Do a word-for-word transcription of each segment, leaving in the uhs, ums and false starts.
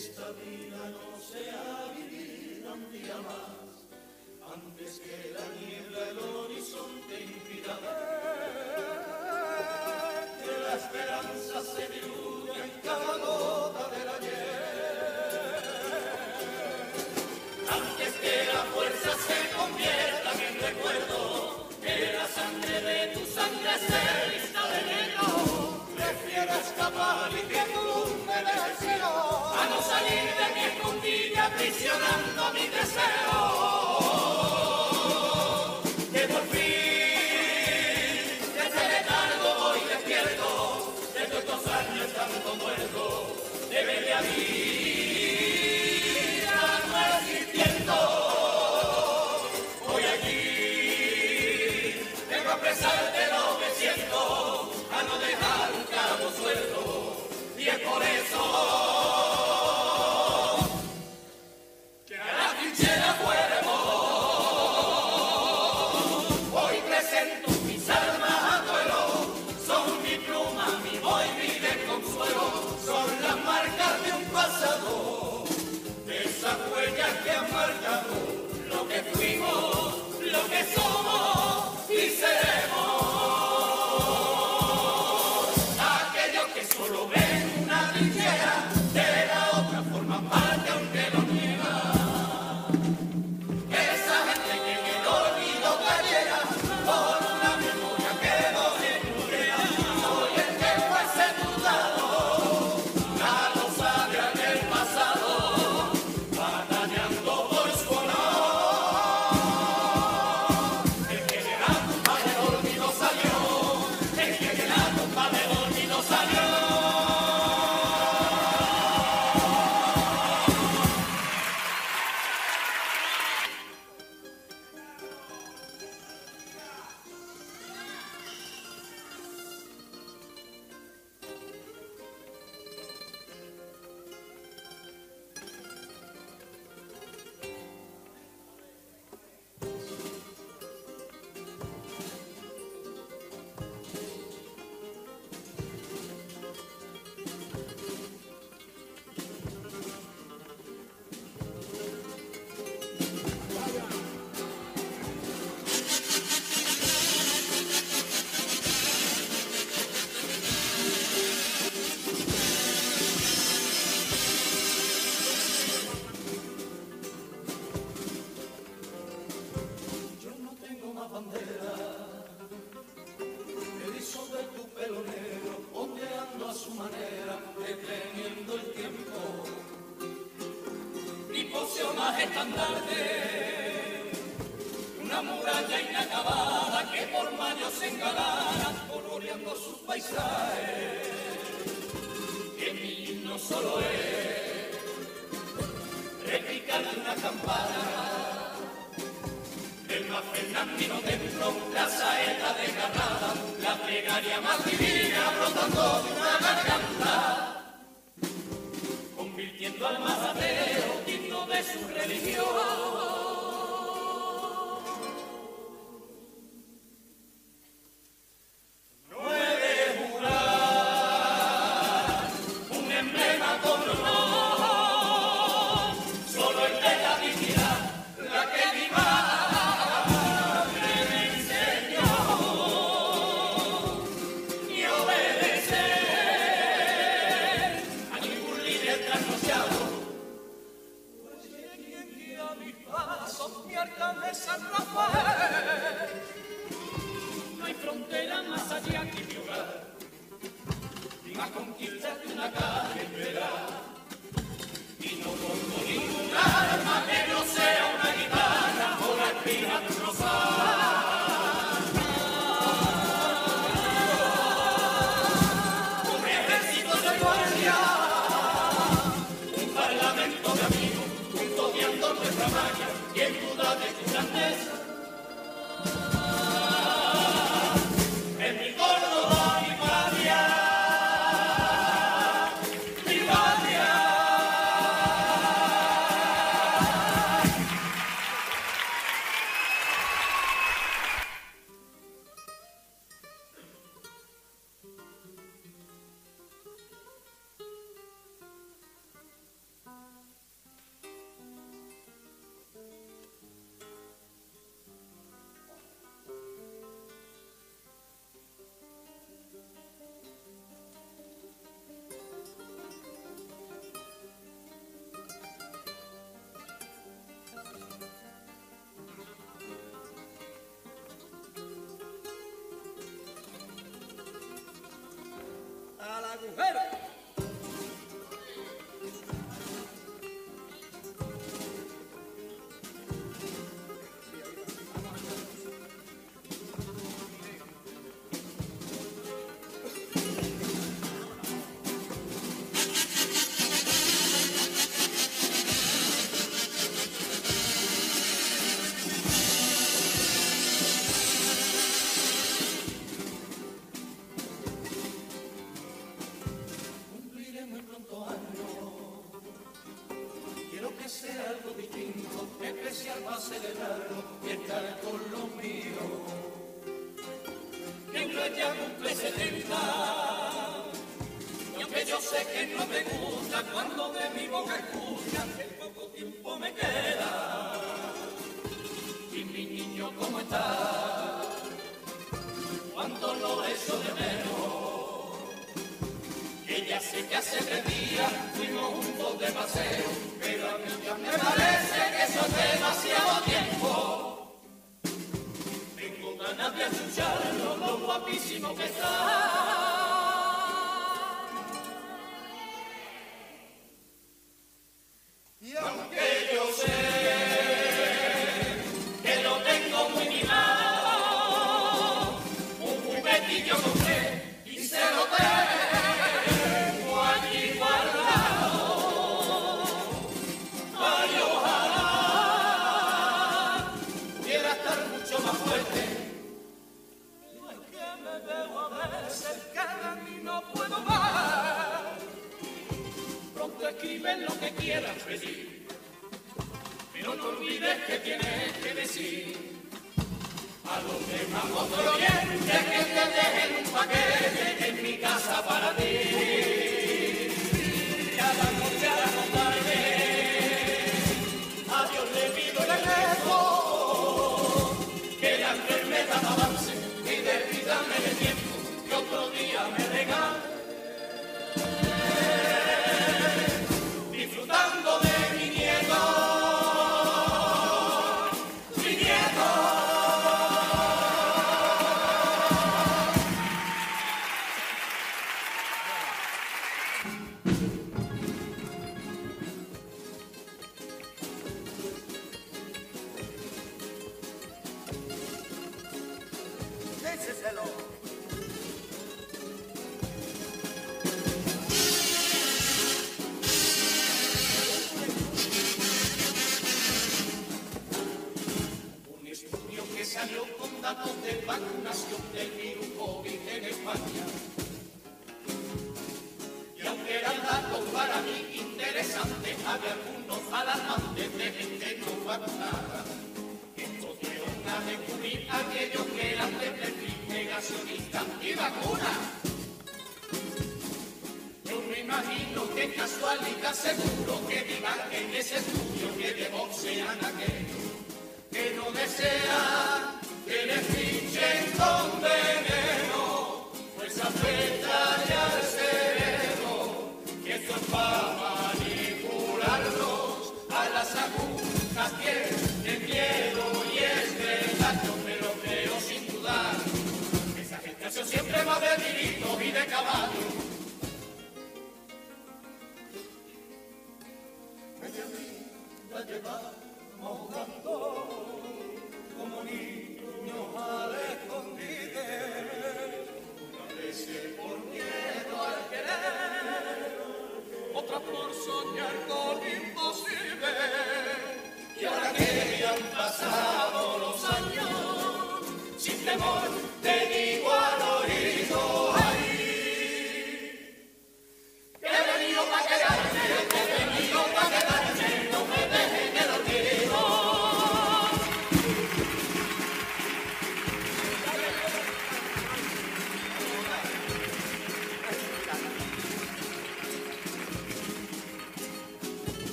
esta vida no sea vivir un día más, antes que la niebla el horizonte impida ver que la esperanza se diluya en cada gota del ayer, antes que la fuerza se convierta en recuerdo, que la sangre de tu sangre se vista de negro, prefiero escapar y que tumbe del cielo, a no salir de mi escondite aprisionando mi deseo, que por fin de ese letargo voy despierto, de todos estos años tanto muerto, de media vida no existiendo, hoy aquí vengo a expresar de lo que siento, a no dejar un cabo suelto, y es por eso que a la trinchera fuéramos. Hoy presento mis armas a duelo, son mi pluma, mi voz y mi desconsuelo, son las marcas de un pasado, de esas huellas que han marcado lo que fuimos, lo que somos y seremos. Aquellos que solo ven una trinchera, de la otra forman parte aunque lo niegan. Esa gente que en el olvido cayera, por una memoria que no recupera. Soy el que fue sepultado, la nostalgia del pasado, batallando por su honor. El que de la tumba del olvido salió, el que de la tumba del olvido salió. Yo no tengo más bandera que disolver tu pelo negro, ondeando a su manera, deteniendo el tiempo. Ni poseo más estandarte, una muralla inacabada que por mayo se engalana, coloreando sus paisajes. Que mi himno solo es replicar de una campana, el más fernandino templo, la saeta desgarrada, la plegaria más divina brotando de una garganta, convirtiendo al más ateo digno de su religión. No he de jurar un emblema con honor, solo el de la dignidad, la que mi madre me enseñó, y obedecer a ningún líder trasnochado. Pues quien guía mis pasos, mi arcángel San Rafael. No hay frontera más allá que mi hogar, ni más conquistas que una calle entera. Y no pongo ningún arma que no sea una guitarra o la espina de un rosal. Un ejército de guardia, un parlamento de amigos, custodiando nuestra magia y en duda de tu grandeza. En mi Córdoba, mi patria, mi patria. mujer.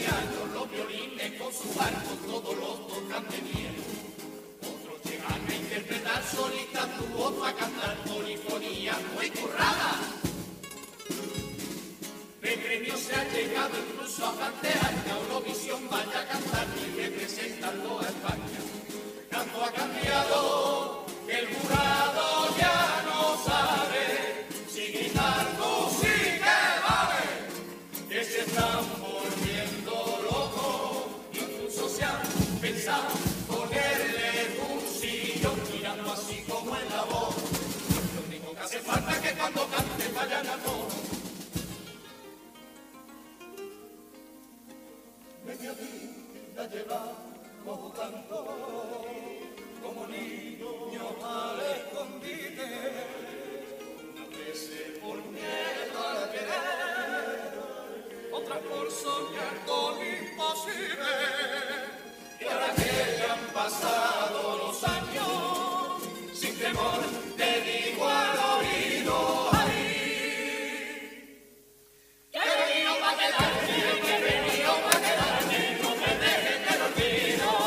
Con su barco todos los tocan de miel, otros llegan a interpretar solita tu voz a cantar polifonía muy currada. De premio se ha llegado incluso a plantear que a Eurovisión vaya a cantar y representando a España. Tanto ha cambiado que el jurado ya no sabe si gritar tú sí que vale, que se están volviendo locos, incluso se han pensado ponerle un sillón mirando así como en la voz. Lo único que hace falta es que cuando cante vayan a todos. Media vida llevamos jugando como niños al escondite, unas veces por miedo a querer, otras por soñar con imposible. Y ahora que ya han pasado los años, sin temor te digo al oído, ay, que he venido para quedarme, que he venido para quedarme, no me dejes del olvido.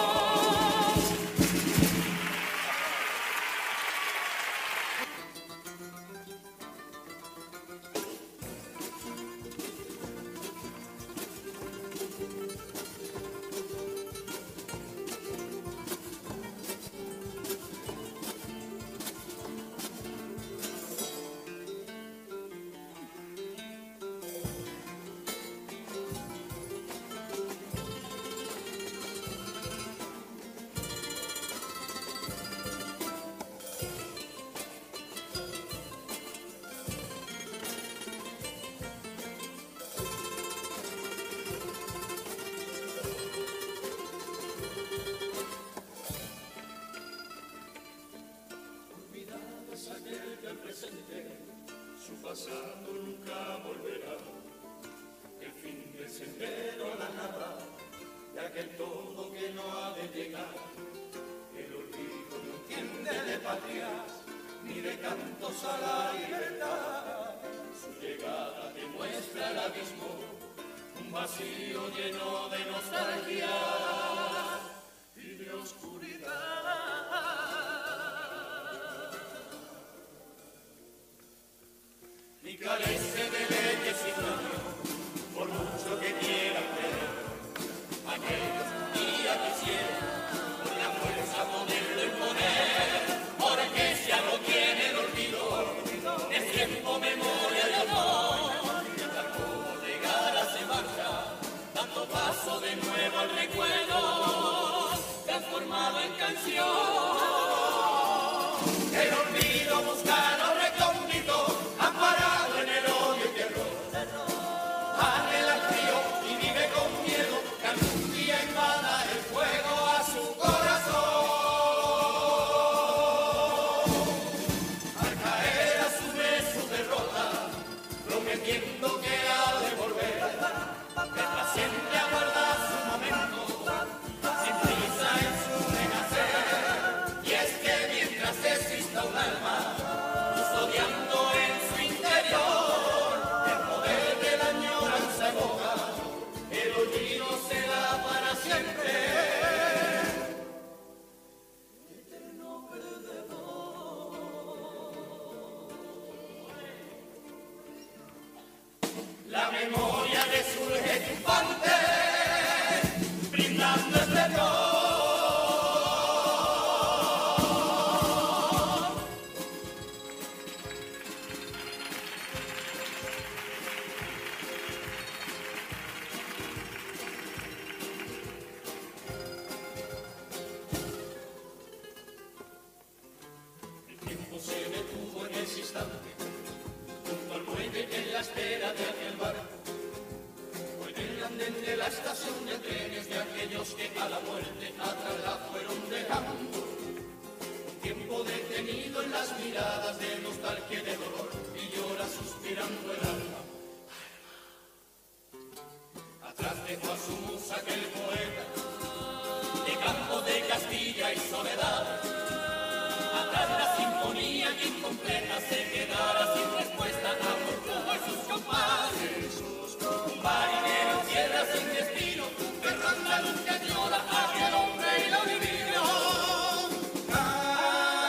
Su pasado nunca volverá, el fin del sendero a la nada, de aquel todo que no ha de llegar. El olvido no entiende de patrias, ni de cantos a la libertad. Su llegada demuestra el abismo, un vacío lleno de nostalgia y de oscuridad. Y carece de leyes y cambios, por mucho que quiera creer. Aquellos días quisieron, con la fuerza ponerlo en poder, porque ya no tiene el olvido, es tiempo, memoria y honor. Y tal como llegara se marcha, dando paso de nuevo al recuerdo, transformado en canción. El olvido busca los recónditos, amparado en el odio y terror. Anhela el frío y vive con miedo que algún día invada el fuego a su corazón. Al caer asume su derrota, prometiendo que ha de volver, que para siempre aguarda su momento, sin prisa en su renacer. Y es que mientras exista un alma custodiando en su interior el poder de la añoranza evoca, el olvido será para siempre eterno perdedor. La memoria resurge triunfante, brindando esplendor. Se detuvo en ese instante, junto al muelle en la espera de aquel barco, o en el andén de la estación de trenes de aquellos que a la muerte atrás la fueron dejando. Un tiempo detenido en las miradas de nostalgia y de dolor, y llora suspirando el alma. Atrás dejó a su musa aquel poeta, de campo de Castilla y soledad. Atrás la sinfonía incompleta se quedara sin respuesta a Portugal y sus compadres. Un marinero en tierra sin destino, perro andaluz que añora a aquel hombre y lo divino. Ah,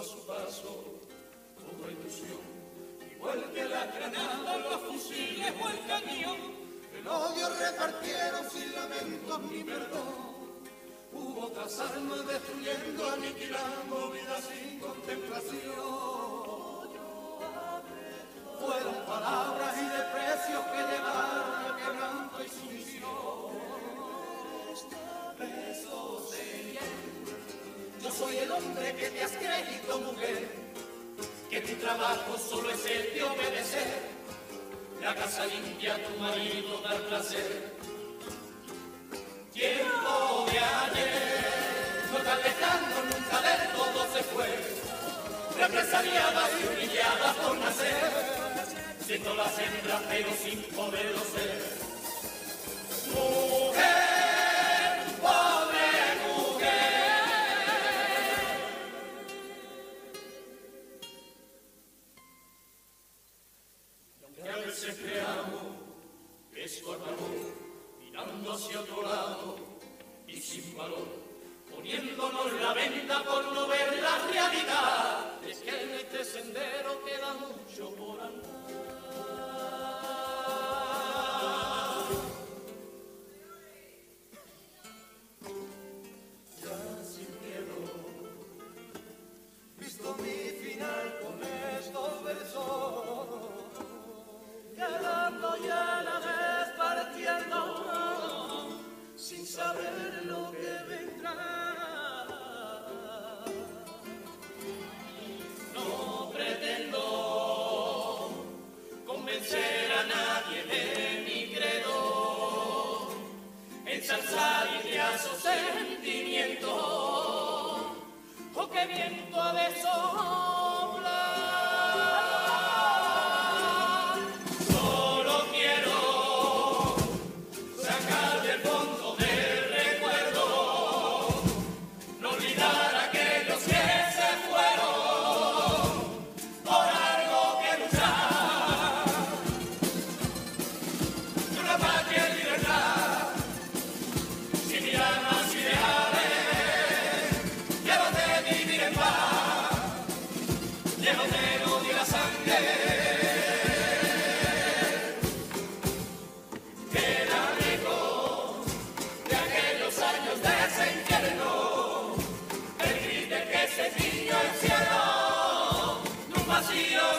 su paso, toda ilusión, igual que la granada, los fusiles o el cañón. El odio repartieron sin lamentos ni perdón. Hubo otras almas destruyendo, aniquilando vidas sin contemplación. Fueron palabras y desprecios que llevaron a quebranto y sumisión. Besos de yo soy el hombre que te has creído mujer, que tu trabajo solo es el de obedecer, la casa limpia a tu marido dar placer. Tiempo de ayer, no tan lejano, nunca del todo se fue, represaliadas y humilladas por nacer, siendo las hembras pero sin poderlo ser. Mujer, pobre mujer. Y aunque a veces creamos que es por amor, mirando hacia otro lado y sin valor, poniéndonos la venda por no ver la realidad, es que en este sendero queda mucho por andar. Ya sin miedo, visto mi final con estos versos, quedando ya la vez partiendo, sin saber lo que vendrá. No pretendo convencer a nadie de mi credo, ensalzar ideazos sentimientos, o que viento ha de soplar. Solo quiero sacar del fondo del recuerdo, no olvidar a aquellos que se fueron por algo que luchar, de una patria en libertad, sin mirar más ideales, llenos de vivir en paz, llenos del odio y la sangre. Queda lejos de aquellos años de ese infierno, el grito que se ciñó el cielo, de un vacío